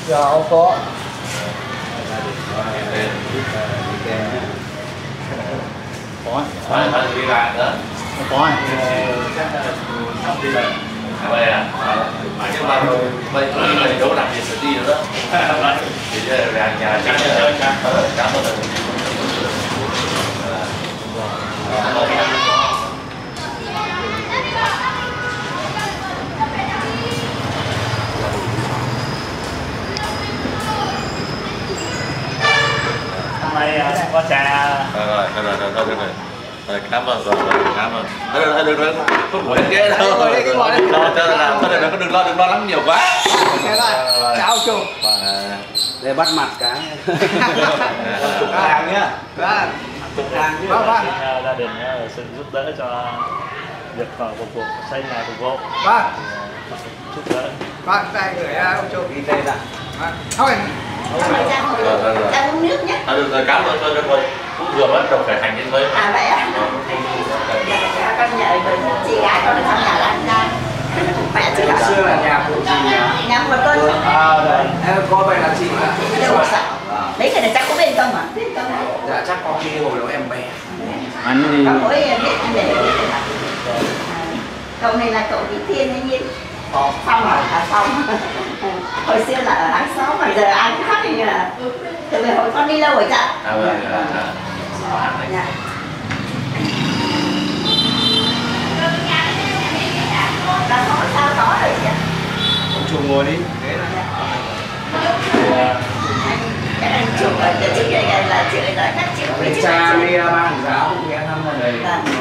Cháu có. Có. Phải đi lại nữa. Có. Sắp đi lại. Vậy à? Nhưng mà bây chỗ làm gì sẽ đi nữa. Thì là nhà chắc là cảm ơn. Hôm nay có trà. Rồi, cảm ơn rồi, cảm ơn. Được, không phải ghé đâu. Đừng lo lắng nhiều quá. Chào chú. Để bắt mặt cái. Chục hàng nhá. Chục hàng chứ. Vâng. Gia đình xin giúp đỡ cho việc phục vụ xây nhà phục vụ. Vâng. Giúp đỡ. Vâng, đây gửi ông chú ghi tên ạ. Thôi. Ra uống nước nhé. Được rồi, cảm ơn tôi được rồi. Cũng vừa bắt đầu khởi hành đến với. À vậy á? Dạ, con nhờ chị gái con ở trong nhà làm ra. Mẹ chị Ngày xưa là nhà của chị nhỉ? nhà của tôi. Đây. Em có vậy là chị hả? Đấy cái này chắc có bên trong à? Bên trong đấy. Dạ chắc có khi hồi đó em bé. Anh thì cậu ấy biết để cậu này là cậu Vĩ Thiên ấy nhiên. Phong à? Phong. Hồi xưa là ở hàng xóm mà giờ ai cũng khác thì là từ về hồi con đi lâu rồi chả? Dạ. Sao có rồi chị ạ? Ông chủ ngồi đi. Cái này chủ ở trước đây là chị nói các chị không biết Cha đi ban giáo cũng ghé thăm ở đây.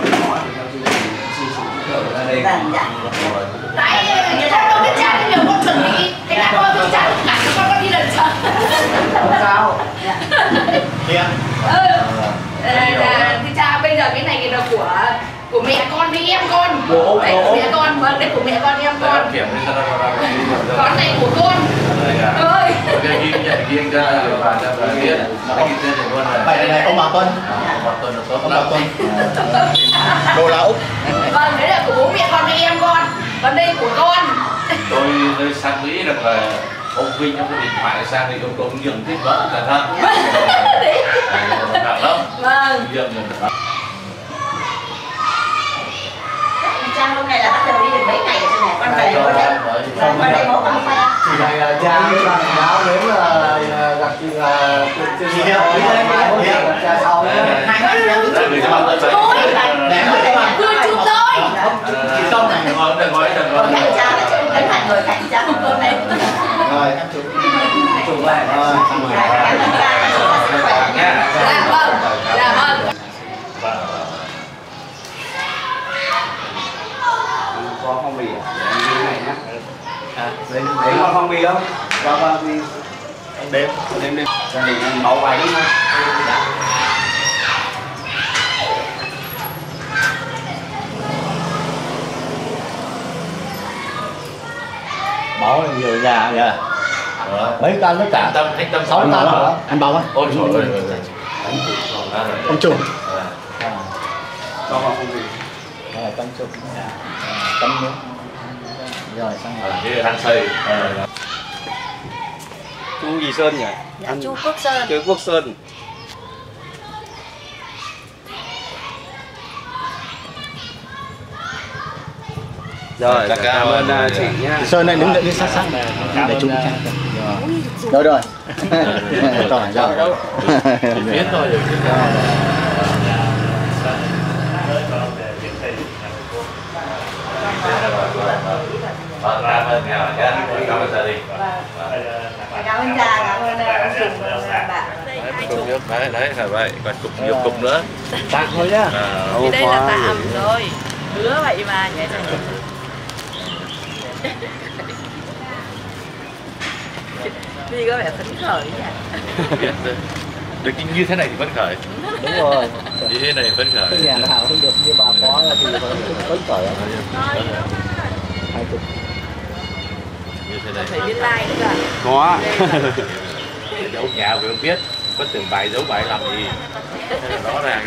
Vâng, dạ. Đấy, người ta không biết cha thì nhiều con chuẩn bị. Thế là con biết cha cả con đi lần chờ. Không sao. Thì cha bây giờ cái này là của mẹ con với em con. Đấy, của mẹ con, vâng, đấy của mẹ con em con. Con này của con. Ơi. Riêng ra và biết Vậy này ông Bảo Tuân. Ông Bảo Tuân. Đồ là Úc. Vâng, đấy là của bố mẹ con với em con. Còn đây của con. Tôi sang Mỹ được là ông Vinh trong cái điện thoại sang thì ông nhường thích vợ cả thân. Đấy. Thật lắm. Vâng. Cha hôm nay là bắt đầu đi được mấy ngày rồi này, con về con đây. Con đây bố con khoe. Chị này cha với bạn giáo đến là gặp chị là chị hiệu cha sau đấy. Vừa chụp thôi. Chị Tông này đừng ngồi Cạnh cha là chụp cẩn thận ngồi cạnh cha của con này. Rồi em chụp lại rồi. Cảm ơn cha, chúc con sức khỏe nha. Dạ vâng. Dạ vâng. Có phong bì à? Em đi này nhá. Lấy con phong bì không? Vâng đi. Đếm. Gia đình em nấu váy nhá. Máu nhiều nhà kìa. Mấy căn nó cả. Thanh Tâm 6 căn rồi. Anh Bảo ơi. Ôi trời ơi. Ông chủ. Cho vào phong bì. Đây là cân chục. Cân nữa. Rồi xong rồi. Cái đang xây. Chú gì Sơn nhỉ? Dạ, chú Quốc Sơn. Chú Quốc Sơn. Rồi, cảm ơn chị nhá. Sơn này đứng đi sát này để chúng ta. Rồi rồi. Rồi. Biết thôi. Cảm ơn nhà nhá. Cảm ơn gia đình. Cảm ơn cha, cảm ơn ông Trùng bà. Cục nước đấy là vậy, còn cục nhiều cục nữa. Tạm thôi nhá. Thì đây là tạm rồi. Hứa vậy mà nhảy ra. Đi có vẻ phấn khởi nhỉ. Được như thế này thì phấn khởi. Đúng rồi. Như thế này phấn khởi. Cái nhà nào không được như bà có thì phấn khởi. 20. Như thế này. Phải biết like nữa cả. Có. Dấu nhà vừa biết, có từng bài dấu bài làm gì. Rõ ràng.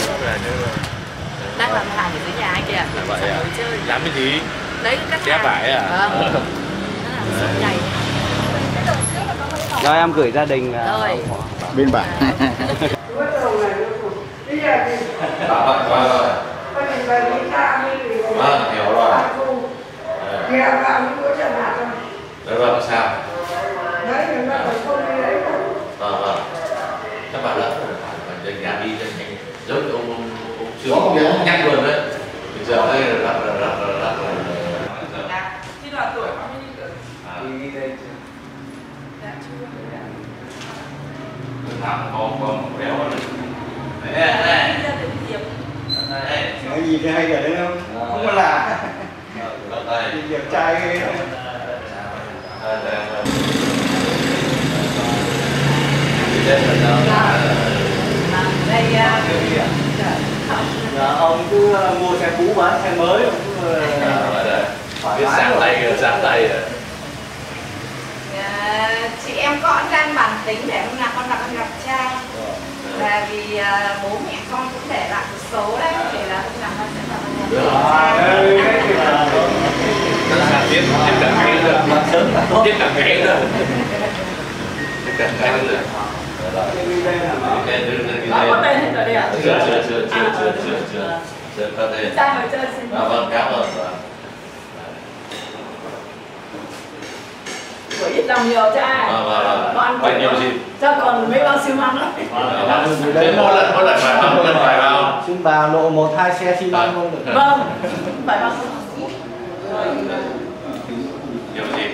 Đang làm hàng ở dưới nhà anh kìa. Vậy à? Chơi. Làm cái gì? Đấy các Xé vải à? Vâng. Nó làm sợi dày. cho em gửi gia đình Rồi. Bên bản. Hiểu rồi. Đấy vâng sao? Vâng. Các bạn lỡ trên nhà đi trên nhanh giống như ông chưa nhắc luôn đấy. Bây giờ đây là Khi nào tuổi bao nhiêu tuổi? đi đây làm con béo này. cái gì cái hay ở đấy không? Không có là Đây. đẹp trai ghê. Đây Ông cứ mua xe cũ bán xe mới, ông cứ Biết sáng tay rồi. chị em con đang bàn tính để hôm nào con gặp cha. Là vì bố mẹ con cũng để lại một số đấy, thì là hôm nào con sẽ Tiếp cận ngay được. Tiếp cận ngay được. Tiếp cận ngay được. có tên hết rồi đây ạ? Chưa có tên. Sao mà chơi xin? Vâng, cảm ơn. Của ít lòng nhiều cha. Vâng. Bao nhiêu gì? Cho còn mấy bao siêu măng lắm. Thế mỗi lần phải vào. Chúng bà lộ 1-2 xe xi măng không được. Vâng, phải bao siêu Nhiều gì?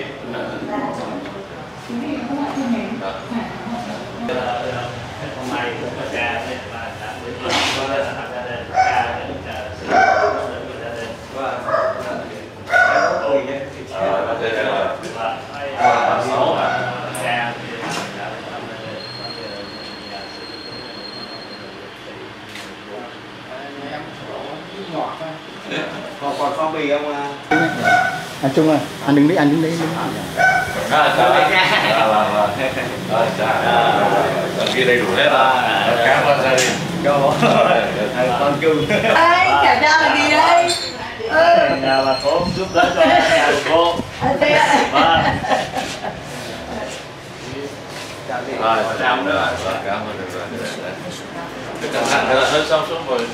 Hôm nay cũng có cha nên là đã đến có lập gia đình, cha đến sự của gia đình. Và 6 cha thì đã lập gia đình, nhà sự còn phong bì không à? Ăn chung rồi, ăn đứng đấy. Kia đầy đủ hết rồi. Cảm ơn gia đình. Con cưng. Ê, cả cha là gì đây? nhà bà cô giúp đỡ cho nhà cô. Rồi, xong rồi. Cảm ơn được rồi. Cẩn thận là hơi xong xuống rồi.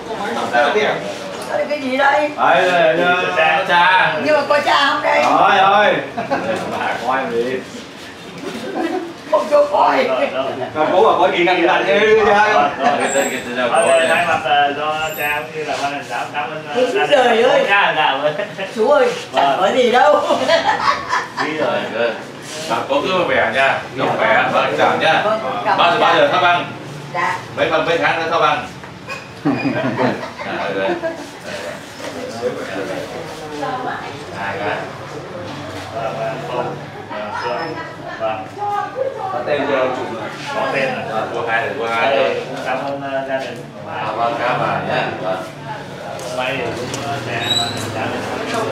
Cái gì đây? Cha. Nhưng mà có cha không đây? Rồi. Bà coi gì? Không cho coi. Con cố mà có gì ngăn lại chứ cha. Thay mặt do cha cũng như là ban lãnh đạo cảm ơn gia đình. Trời ơi. Chú ơi, chẳng có gì đâu. Đi rồi. Cố cứ vẻ nha. Không khỏe, vâng, chào nha. Bao giờ thao băng? Dạ. Mấy tháng nữa thao băng? Hai cái. Có tên cho chủ mà. Có tên là Cô hai thôi. cảm ơn gia đình. Vâng, cảm ơn nha. May thì cũng sẽ trả lời.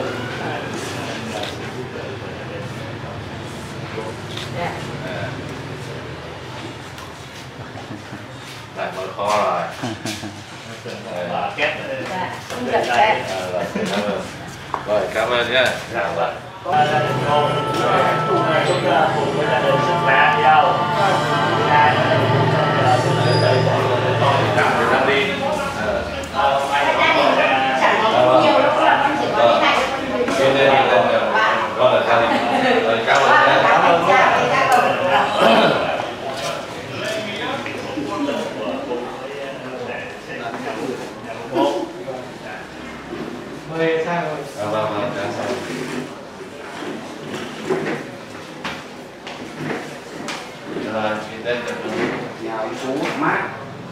Lại mở kho rồi. Và kết Không giật đây. Rồi, cảm ơn nhé. gia đình cô chúc cùng với gia đình sức khỏe nhau. Hai Cảm đi. Nhiều lúc là con chỉ có đi này con đi Con là gia đình. Cảm ơn nhé. Cảm ơn nha. Mời sang rồi. Vâng, rồi, chị tên được Nhà ông chú mát.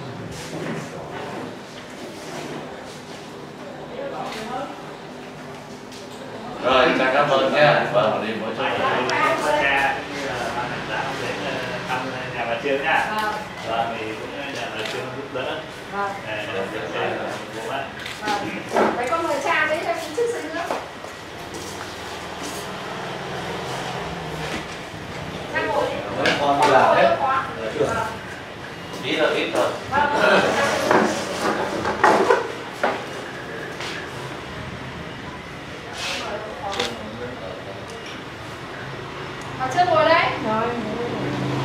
rồi, cha cảm ơn nha. Vâng, đi mỗi chỗ. cha cũng như là ban lãnh đạo đến thăm nhà bà Trương nha. Và thì cũng nhà bà Trương giúp đỡ. Để được lên bố bạn. Vậy con mời cha với em chút xíu nữa. Cha ngồi đi. Con đi làm hết. Ít thôi. Chưa ngồi đấy. Rồi.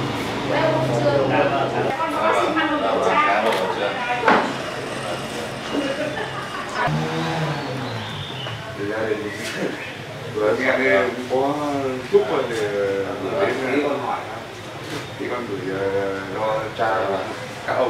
Vừa nghe đây có chúc rồi thì gửi đến con hỏi thì con gửi cho cha và các ông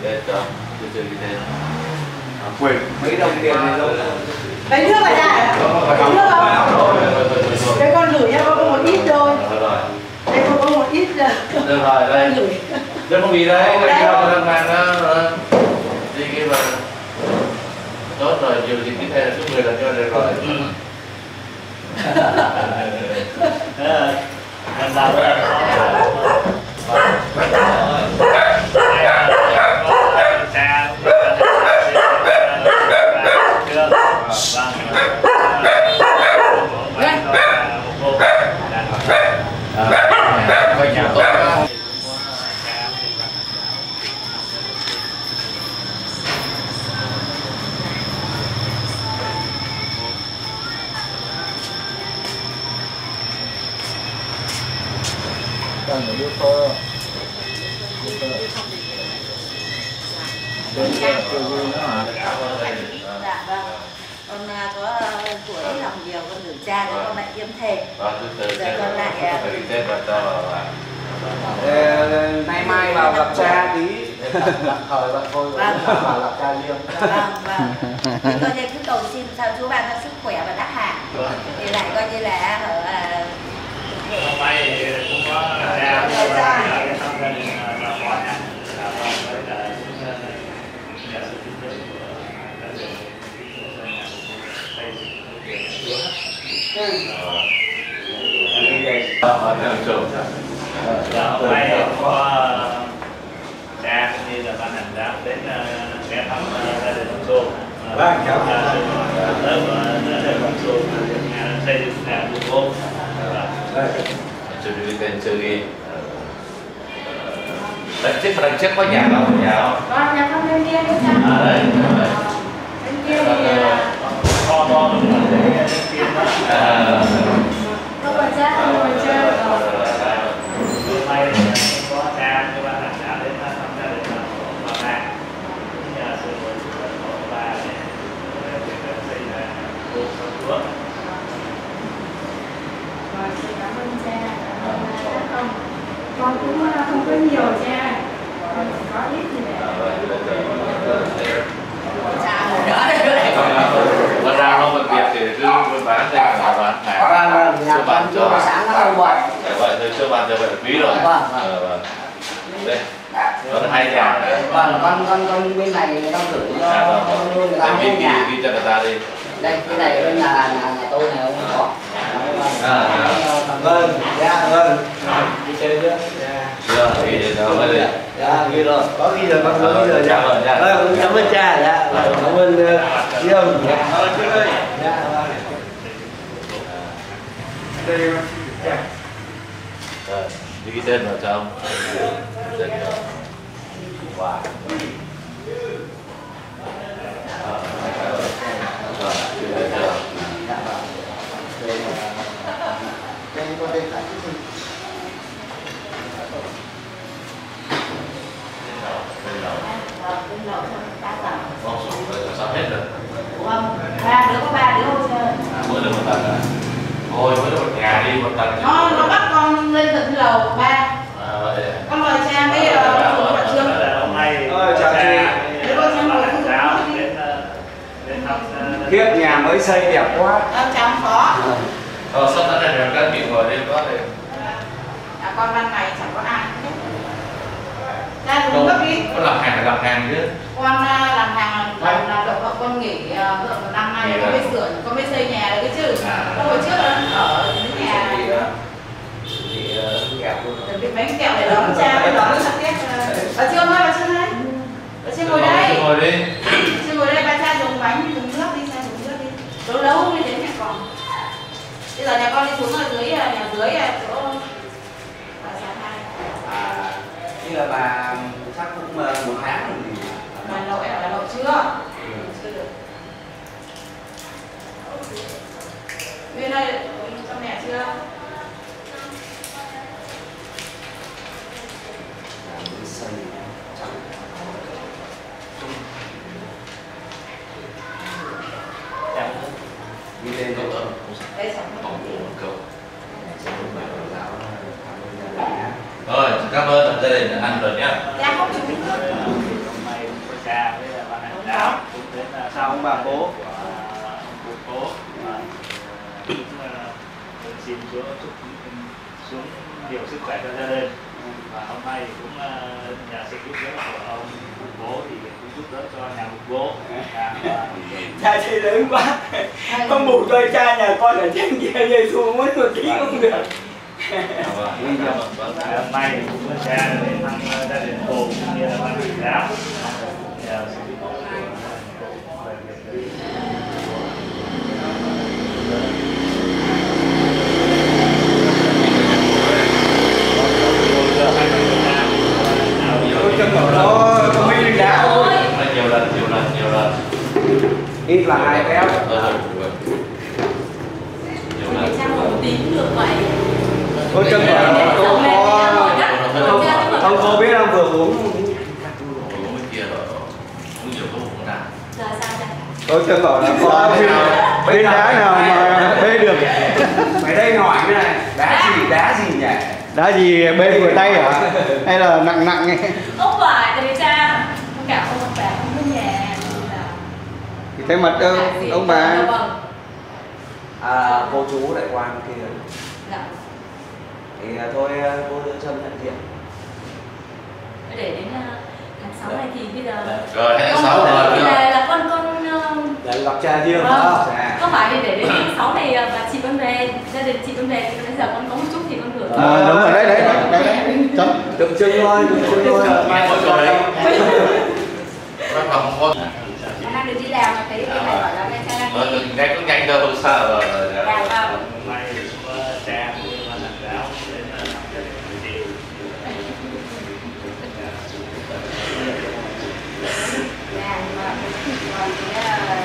quên mấy đồng tiền này đâu lấy nước vào ra lấy nước không? Đây con gửi cho con có một ít thôi. Đây con có một ít rồi. Được rồi, đây. Đây không gì đấy, đây đâu đang mang đó. Đi kia mà. Tốt rồi, nhiều gì tiếp theo là số 10 lần cho được rồi. Anh làm ra Coi nhà tốt quá. Cần phải đưa phơ. Dạ vâng. Con có tuổi lòng nhiều con gửi cha cho con lại kiếm thêm. Giờ con lại nay mai vào gặp cha tí. Bạn thời bạn thôi vào gặp cha riêng. Vâng, vâng. Thì coi như cứ cầu xin sao chú ban cho sức khỏe và đắc hạn. Thì lại coi như là hôm nay cũng có ra cái thăm gia đình bà con nha, là với là nhà sự tin tưởng của gia đình hôm nay có cha cũng như là ban hành giáo đến ghé thăm gia đình ông Xuân. Vâng, chào lớp gia đình ông Xuân xây dựng nhà buôn vốn. Chơi đi tên chơi đi. Lần trước có nhà không? Nhà không? Con nhà không bên kia đấy cha. Đấy. Bên kia thì to luôn để kia đó. không còn cha không còn chơi. Hôm nay có cha các bạn đã đến thăm gia đình bà Nga, nhà sư của bà để xây nhà cô sáu chúa. Xin cảm ơn cha. Không, con cũng không có nhiều cha, con chỉ có ít gì để cha một đỡ đấy. Còn ra không bệnh viện thì cứ buôn bán đây là bán hàng. Vâng, nhà con chưa sáng nó không vậy. Vậy thôi chưa bán cho vậy là quý rồi. Vâng. Đây. Có 2 nhà. Vâng, con bên này người ta gửi cho nuôi người ta Em mua nhà. ghi cho người ta đi. Đây cái này bên là tôi này không có. Vâng, dạ vâng. Đi chơi chưa? Chưa, ghi cho nó đi. Dạ, ghi rồi. Có ghi rồi, con có ghi rồi. Cảm ơn nha. Vâng, cảm ơn cha. Dạ, cảm ơn Dương. Dạ, chú ơi. Dạ, vâng. Đây cha. Rồi, đi ghi tên vào cho ông. Tên cho. Wow. Rồi, ghi tên cho. Đây con đây phải Con số rồi sao hết rồi? Vâng, 3 đứa có 3 đứa thôi chơi. Mỗi đứa một tầng à? Thôi, mỗi đứa một nhà đi, một tầng. Nó bắt con lên tận lầu 3. Vậy à? Con mời cha bây giờ xuống ở trường. Hôm nay Chào chị. Để con xem một phút giáo đến thăm Khiếp nhà mới xây đẹp quá. chào ông phó. Sắp tới này là các chị ngồi đây có thể. Con ban ngày chẳng có ai hết. Cha xuống gấp đi. Con làm hàng chứ. Con làm hàng là đậu con nghỉ năm nay con mới sửa, con mới xây nhà được cái chứ. Con hồi trước ở cái nhà chuẩn bị bánh kẹo để đón cha với đón thật tiếc. Bà Trương ơi, bà Trương ơi. Bà Trương ngồi đây. Ngồi đi. Trương ngồi đây, ba cha dùng bánh, dùng nước đi, cha dùng nước đi. Lâu lâu mới đến nhà con. Bây giờ nhà con đi xuống ở dưới, nhà dưới chỗ bà xã hai. Như là bà chắc cũng 1 tháng rồi thì Bà nội ở Hà Nội chưa? Chưa được. Bên đây trong mẹ chưa? gia đình ăn rồi nhá. Cha không chịu biết nữa. Hôm nay có cha với ban lãnh đạo cũng đến sau ông bà cố của ông cố cũng xin chúc xuống nhiều sức khỏe cho gia đình. Và hôm nay cũng nhờ sự giúp đỡ của ông bố thì cũng giúp đỡ cho nhà bố. Cha chơi lớn quá, không bù cho cha nhà con ở trên kia dây xuống muốn một tí cũng được. Hôm nay thì cũng có cha đến thăm gia đình cô cũng như là ban lãnh đạo. Nhờ sự giúp đỡ về việc Tôi chân bảo nó không biết đi đá. Nhiều lần. Ít là 2 phép. Cha một tí cũng được vậy. Tôi chân bảo nó không cô biết không vừa uống. Giờ sao cha? Tôi chân bảo là có bên đá nào mà bê được. Mày đây hỏi cái này, đá gì nhỉ? Đá gì bê vừa tay hả? Hay là nặng ấy? Không phải, tại vì cha không cả ông bà không có nhà. Thì thấy mặt đâu, ông bà. À, cô chú lại qua bên kia. Dạ. Thì thôi cô đưa Trâm nhận diện. Để đến tháng 6 này thì bây giờ Rồi, tháng 6 rồi. là con Để gặp cha riêng vâng. đó. Không phải để đến tháng 6 này bà chị con về, gia đình chị con về thì bây giờ con có một chút thì con gửi. Đúng rồi, đấy. Chấm. Tượng trưng thôi, Nghe mỗi câu đấy. Văn phòng có. Con đang được đi làm mà thấy cái này bảo là cha đang đi. Nghe cũng nhanh thôi, không sao rồi. Dạ vâng. hôm nay cũng có cha cũng như ban lãnh đạo đến thăm gia đình của chị. Dạ, mà còn cái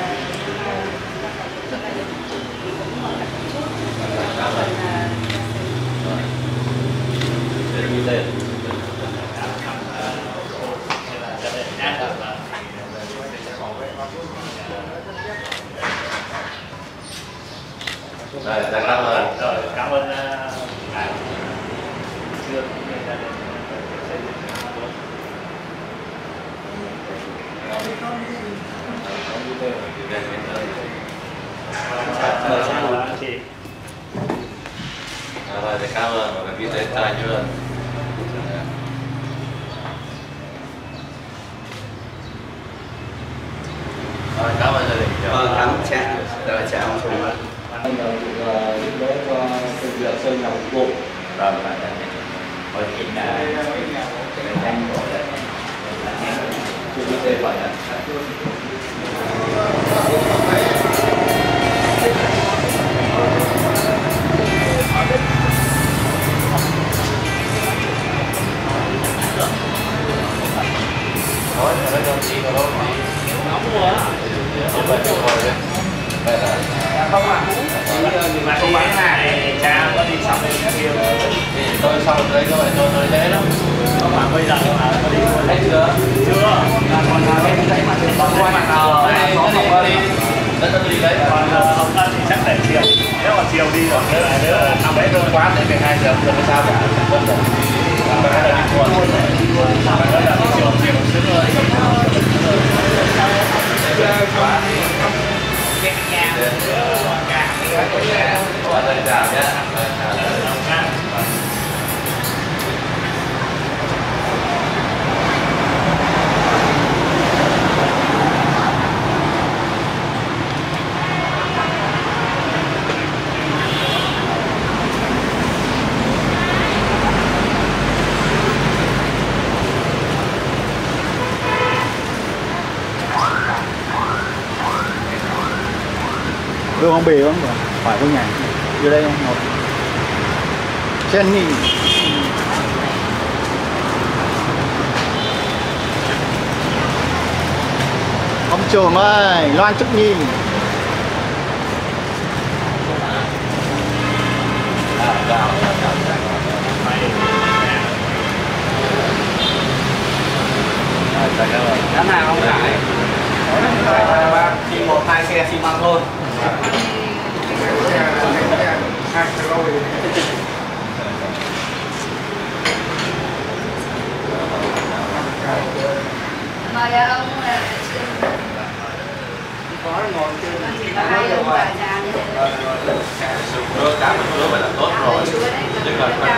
Rồi, cảm ơn. Rồi, cảm ơn ngài Trương cũng như gia đình xây dựng cho bố. Cảm ơn chị. Rồi, cảm ơn và biết đến ta chưa? Rồi, cảm ơn gia đình. Vâng, cảm ơn cha. Rồi, chào ông Trung. Bây giờ giúp đỡ cho công việc xây nhà phục vụ. Rồi, hỏi chuyện là Anh gọi là chú đi tê gọi là nói là nó chị nó nóng quá. Không phải được rồi đấy. Đây là không ạ. Mà không bán này cha có đi xong bên kia tôi xong rồi đấy các bạn tôi nói thế lắm. không mà bây giờ mà có đi Thấy chưa? chưa còn em thấy mặt còn qua mặt nào Nó đi nó đi đấy. còn ông ta thì chắc là chiều, nếu mà chiều đi rồi nếu là năm đấy thôi Quán đến 12 giờ không sao cả. Vẫn được. Và cái là đi luôn. và đó là chiều sướng rồi Ở đây chào nhé. Đưa không bì không? Phải không nhỉ? Đưa đây không? Một. Jenny. Ông Trùm ơi, Loan Trúc Nhi. Đám nào không phải. Chỉ 1-2 xe xi măng thôi.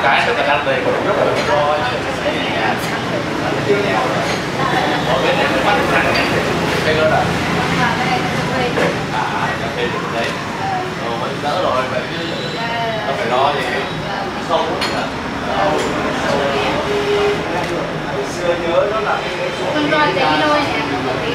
cái người ta ăn về còn rất là to nhà ở bên này mới bắt được thằng cây đó là cà phê được đấy mới đỡ rồi vậy chứ nó phải lo gì sâu xưa nhớ nó là cái con coi cái video này một tí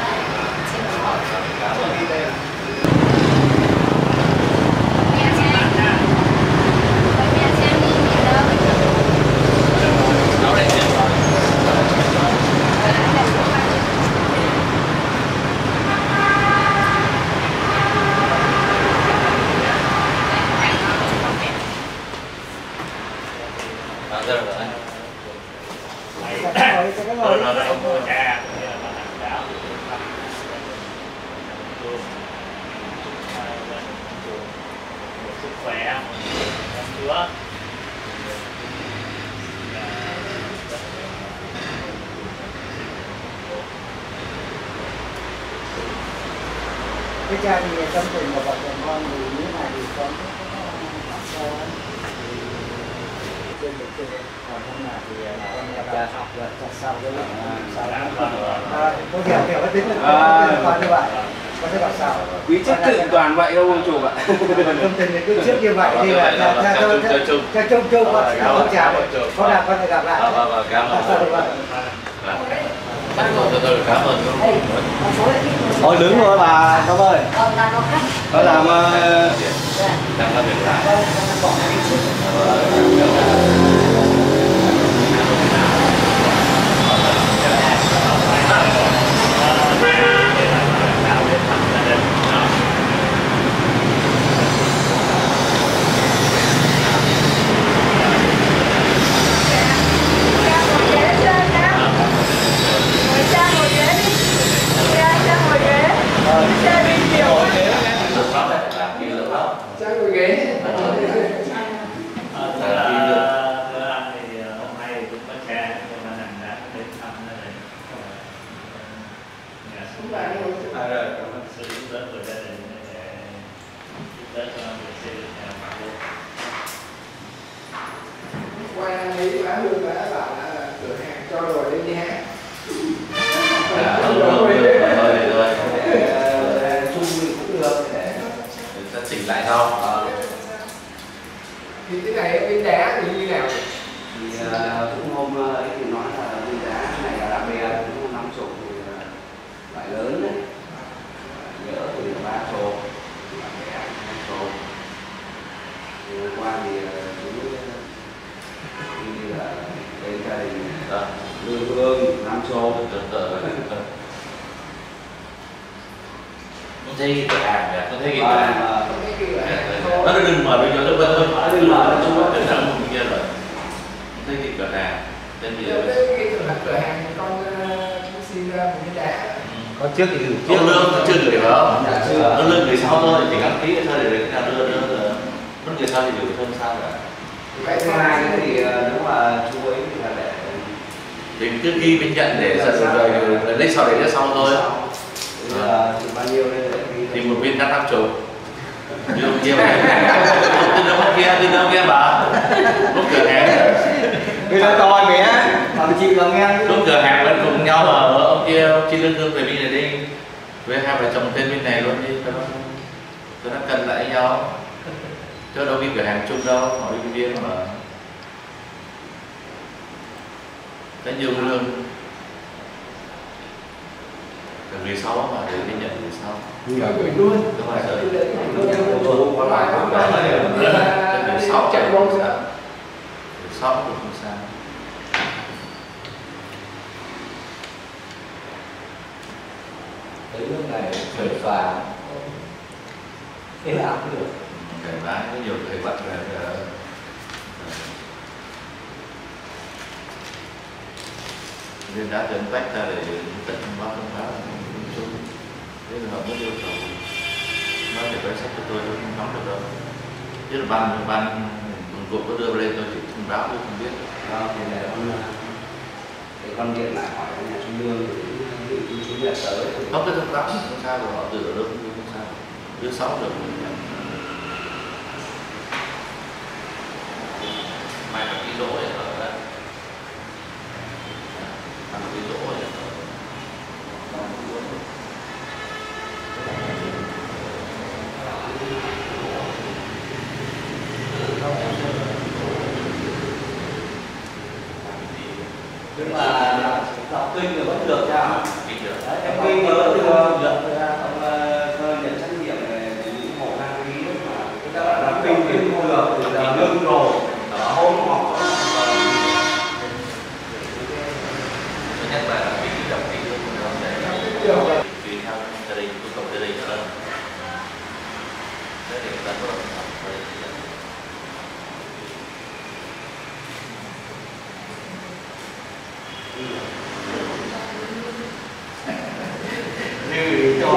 cái cha thì trong tình của vợ chồng con thì như này thì con trên được trên còn hôm nào thì con gặp học rồi sau cái con hiểu cái tính là con như vậy con sẽ gặp sau quý chức tự toàn vậy đâu chủ ạ. Tâm tình cứ trước như vậy thì là theo chung con chào con nào con gặp lại. Cảm ơn. Cảm ơn. Thôi đứng rồi bà Tâm ơi. Có làm đang làm việc lại. Chỉnh lại sau. Thì cái này bên đá thì như nào? Thì cũng hôm ấy thì nói là bên đá này là đặc biệt cũng 5 chục thì loại lớn đấy, nhỡ thì 3 chục, loại bé 2 chục. Thì hôm qua thì như là bên gia đình lương hương 5 chục. Không thấy cái cửa hàng kìa, không thấy cái cửa hàng. Nó đừng mở bây giờ nó vẫn đừng mở nó chung với cái một kia rồi. Không thấy cái cửa hàng. Tên gì rồi? Cái cửa hàng con xin ra một cái đá. Con trước thì gửi Ông lương chưa gửi phải không? Ông lương gửi sau thôi, chỉ đăng ký thôi để cái nào đưa nó gửi sau thì gửi không sao cả. Cái thứ hai thì nếu mà chú ấy thì là để Mình cứ ghi bên nhận để rồi lấy sau để sau thôi. Thì bao nhiêu đây thì một viên cắt 5 chục. Như ông kia mà. Tin đâu kia bà. Lúc cửa hàng. bây giờ to bé bằng chị mà nghe Lúc cửa hàng vẫn cùng nhau mà ông kia chi lương về bên này đi. Với hai vợ chồng tên bên này luôn đi cho nó cân lại nhau. Chứ đâu đi cửa hàng chung đâu, họ đi bên kia mà. Cái nhiều lương. Người sau mà để đi nhận người sau. Gửi luôn. Đúng rồi. Còn lại Người sau chạy bông sao? Người sau cũng không sao. tới nước này khởi phà thế là cũng được. Cái bán có nhiều thầy bắt là nên đã dẫn tách ra để tận thông báo chung. Thế là họ mới yêu cầu nói để quay sách cho tôi không nắm được đâu. Chứ là ban cục có đưa lên tôi chỉ thông báo tôi không biết. Thì để con điện lại hỏi nhà trung ương thì chú nhận tới. Không cái thông báo không sao rồi họ tự ở đâu cũng không sao. Thứ 6 được. Mai nhưng mà học kinh thì vẫn được nha. Đấy, em kinh thì vẫn được. Ông nhận trách nhiệm về những hộ đăng ký mà các bạn làm kinh thì không được thì là ngưng rồi. Hôm học thứ nhất là cái đồng ký của con để tùy theo gia đình, nhu cầu gia đình nữa. Thế thì người ta có học như cho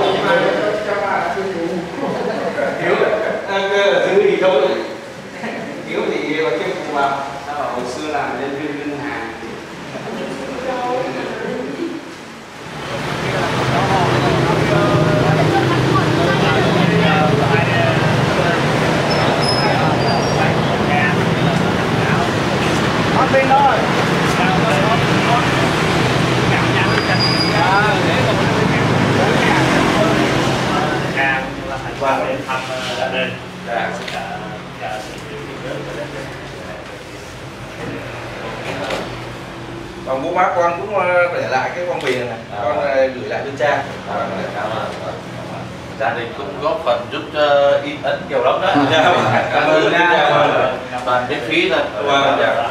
thiếu thứ gì thôi, thiếu thì có chức vụ vào. Sao hồi xưa làm nhân viên ngân hàng bên đó rồi. Qua đến thăm gia đình, cả còn bố má con cũng để lại cái phong bì này, con gửi lại cho cha. Cảm ơn. Gia đình cũng góp phần giúp cho in ấn nhiều lắm đó. Cảm ơn cha. Toàn miễn phí thôi. Cảm ơn cha.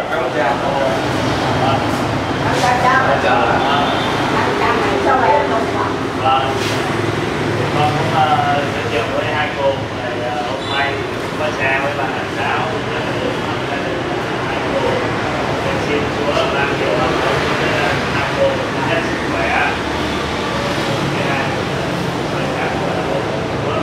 Cho mày ăn không phải. Vâng. Con cũng giới thiệu với hai cô hôm nay có cha với bà giáo hai cô xin Chúa làm điều lắm hai cô nhất sức khỏe. Cái này phải cảm ơn Chúa.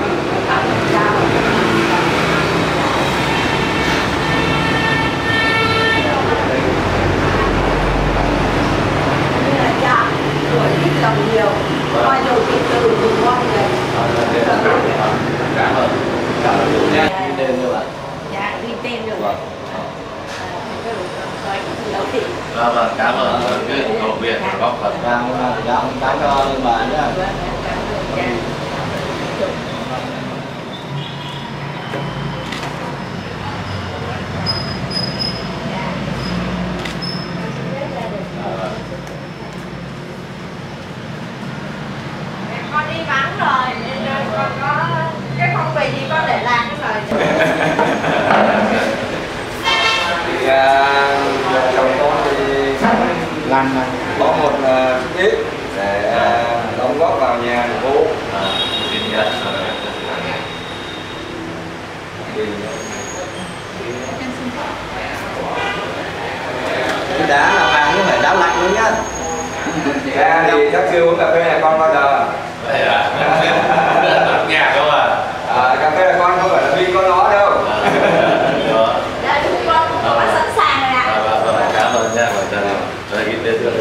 Như là cha tuổi ít lòng nhiều, bao nhiêu cái từ con này. Cảm ơn. Cảm ơn chủ nha. ghi tên như vậy. Dạ, ghi tên rồi. Vâng. Vâng, cảm ơn cái ủng hộ Việt góp phần. Cảm ơn bà nhé. Con đi vắng rồi nên con có cái phong bì gì con để làm cái lời. Thì chồng con thì Làm có một ít để đóng góp vào nhà bố. Xin nhận. Cái đá là vàng nhưng phải đá lạnh luôn nhá. Cha thì chắc chưa uống cà phê nhà con bao giờ. Vậy à? Nhà không à? Cà phê nhà con không phải là vì có nó đâu. Dạ chúng con cũng có sẵn sàng rồi ạ. Cảm ơn nha, cho ghi tên rồi.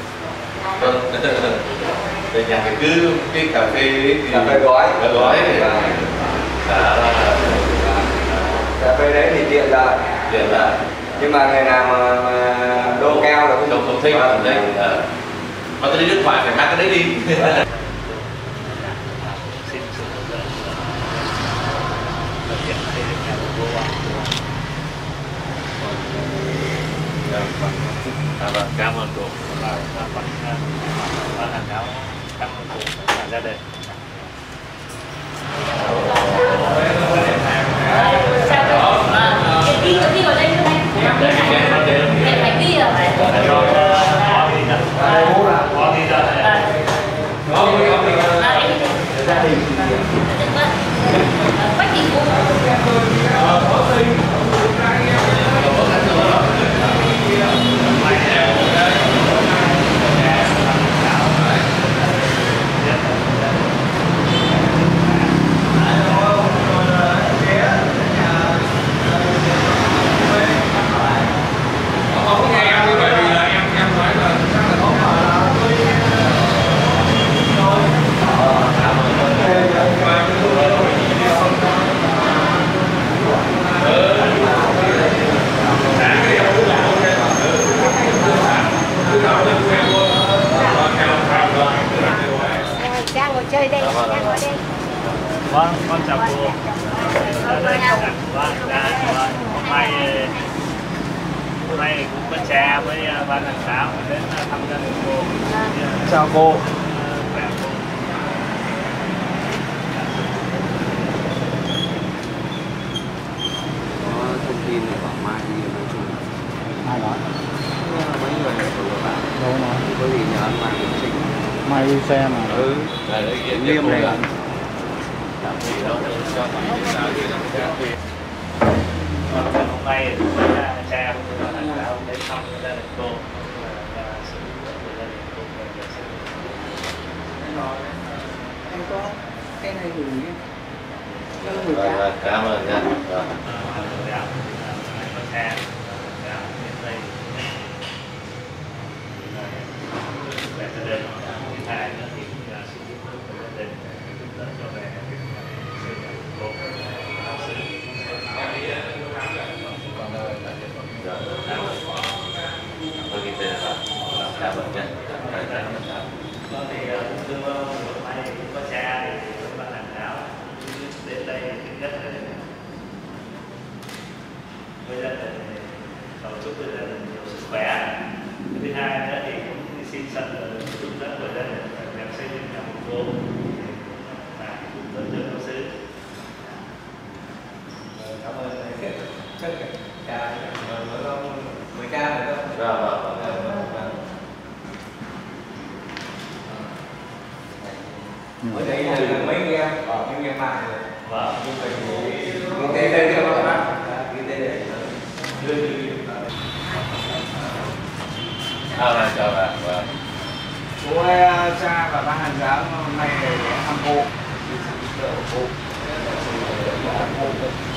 Về nhà thì cứ cái cà phê gói. Gói thì Cà phê đấy thì tiện lợi. Tiện lợi. Nhưng mà ngày nào mà đô cao là không thích đấy. Mà tôi đi nước ngoài phải mang cái đấy đi. Xin sự hỗ trợ thực hiện xây dựng nhà của cô. Vâng, cảm ơn cô. Con hàng áo cảm ơn cô và gia đình. Đi vào đây thôi. Em phải ghi rồi. Có đi đâu? gia đình. Quách Thị Cú. hôm nay cũng có cha với ban lãnh đạo đến thăm gia đình cô. Chào cô. Khỏe cô. Có thông tin là bảo mai đi nói chung là Ai nói? mấy người của bạn Đâu nói? có gì nhờ anh mai cũng chính Mai đi xe mà. Là đấy kia nghiêm này làm gì đâu cho thằng đi sao đi làm cha thuê. Hôm nay cũng có cha với ban lãnh đạo đến thăm gia đình cô. Sự của gia đình cô về vệ sinh. Em có cái này gửi nhé. Rồi, cảm ơn nha. Rồi. Có cha đến đây về gia đình. Thứ hai nữa thì là sự giúp đỡ của gia đình giúp đỡ cho về xây dựng một học sinh. Tôi ghi tên là cảm ơn nha. Thì hôm nay cũng có cha thì ban lãnh đạo đến đây thứ nhất là với gia đình cầu chúc cho gia đình nhiều sức khỏe. Thứ hai nữa thì cũng xin sân giúp đỡ của gia đình làm xây dựng nhà một cô và cũng đỡ cho giáo sư. Cảm ơn tất cả mời ca rồi đó. Ở đây là mấy game, những game mạng rồi. Vâng. Ghi tên đây cho các bạn. Ghi tên đây. Chào bạn. Vâng. Cô cha và ban hành giáo hôm nay để thăm cô. Đi sự giúp đỡ của cô.